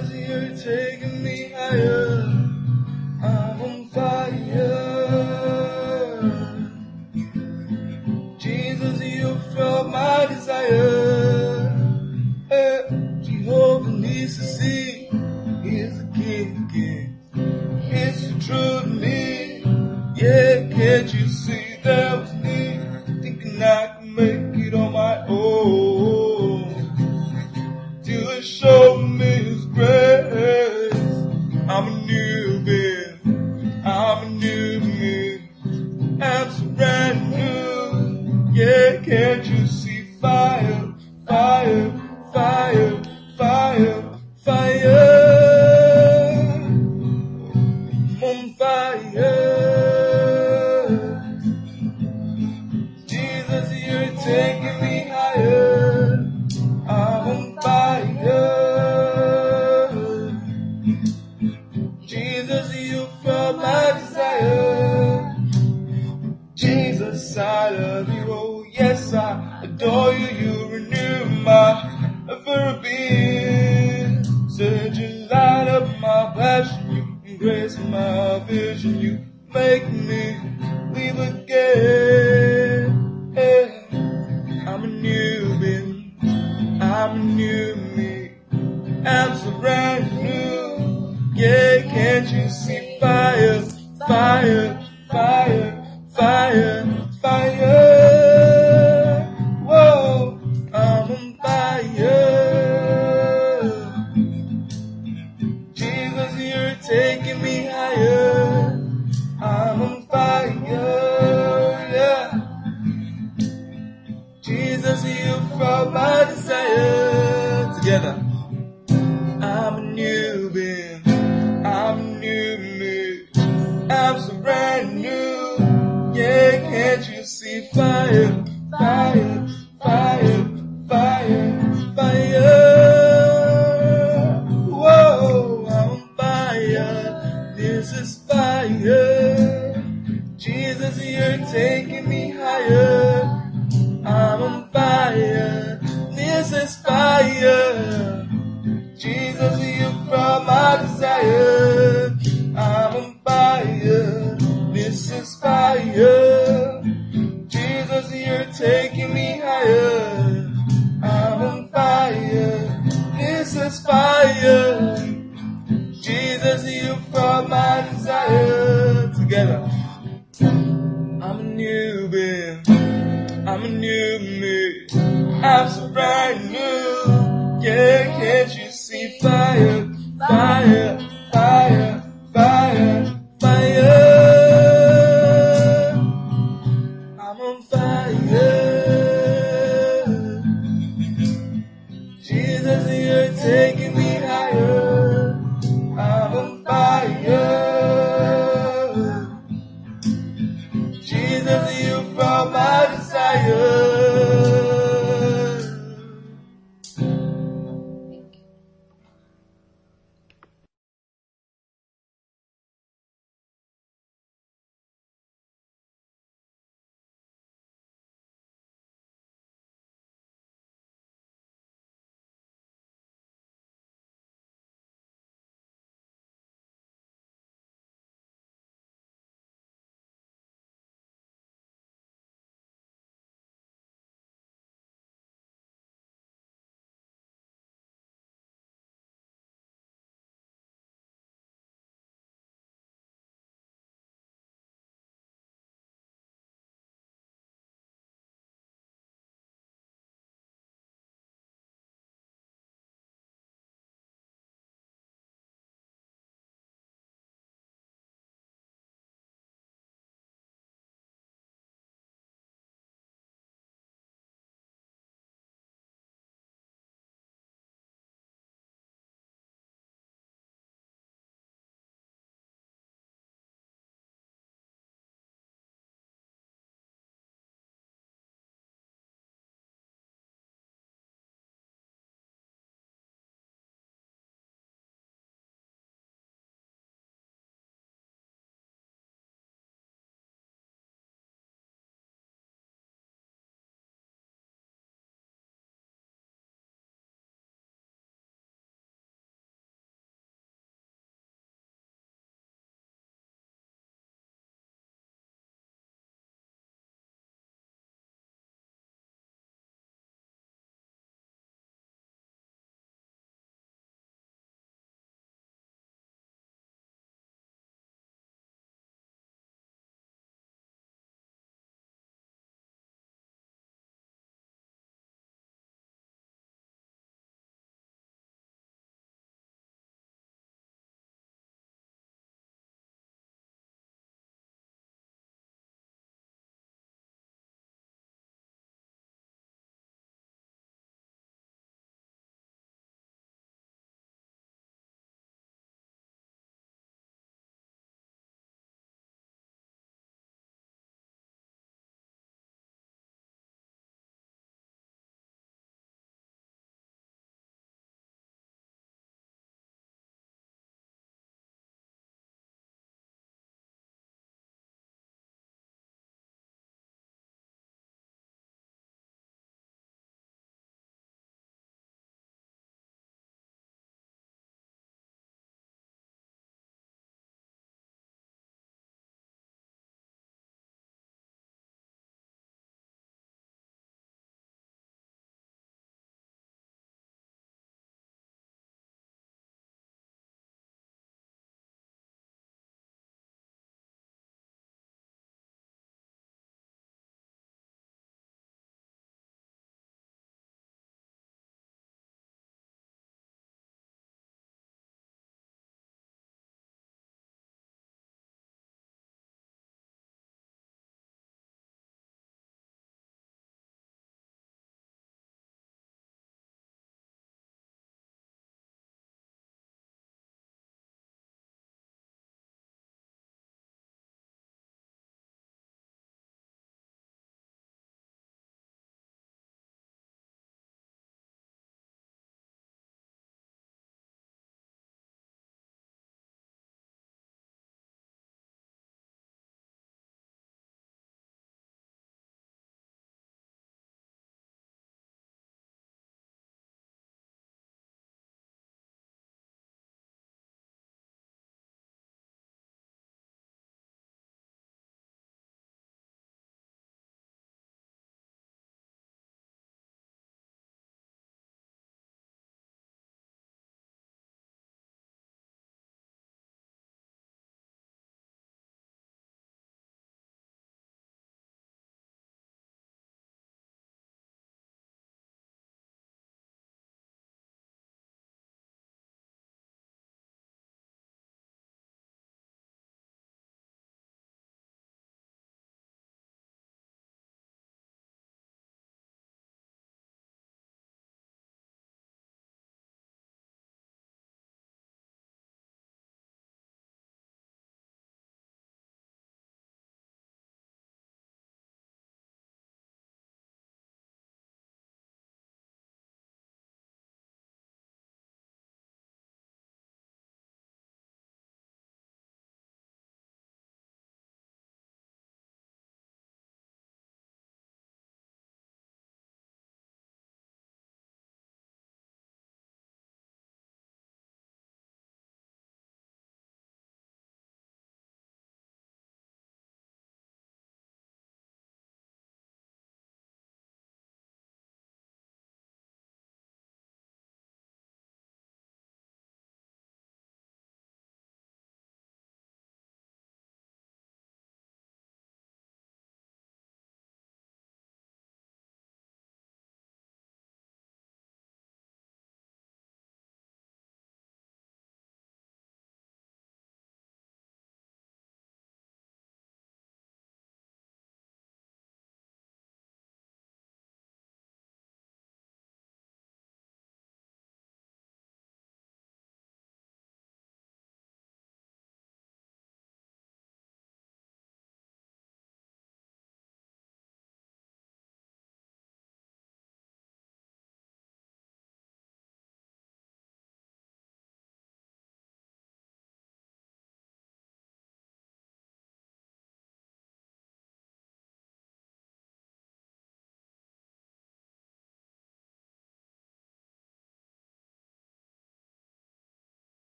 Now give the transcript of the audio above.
Jesus, you're taking me higher. I'm on fire. Jesus, you felt my desire. Jehovah needs to see. He's the King of Kings. It's the truth to me. Yeah, can't you see that was me? Thinking I can make it on my own. Till it showed me His grace. I'm a newbie. I'm a new me. I'm so brand new. Yeah, can't you see fire, fire, fire, fire, fire? I'm on fire. Jesus, you're taking me higher. I'm on fire. Jesus, you felt my desire. Jesus, I love you. Oh, yes, I adore you. You renew my very being. Said you light up my passion. You embrace my vision. You make me live again. Hey, I'm a newbie. I'm a new me. I'm so brand new. Yeah, can't you see fire, fire, fire, fire, fire? Whoa, I'm on fire. Jesus, you're taking me higher. I'm on fire, yeah. Jesus, you felt my desire. Together. I'm a newbie. I'm a new me. I'm so brand new. Yeah, can't you see fire, fire, fire, fire, fire? Whoa, I'm on fire. This is fire. Jesus, you're taking me higher. I'm on fire. This is fire. Jesus, you brought my desire. I'm on fire. This is fire. Jesus, you're taking me higher. I'm on fire. This is fire. Jesus, you brought my desire. Together. I'm a newbie. I'm a new me. I'm so brand new. Yeah, can't you see fire, fire?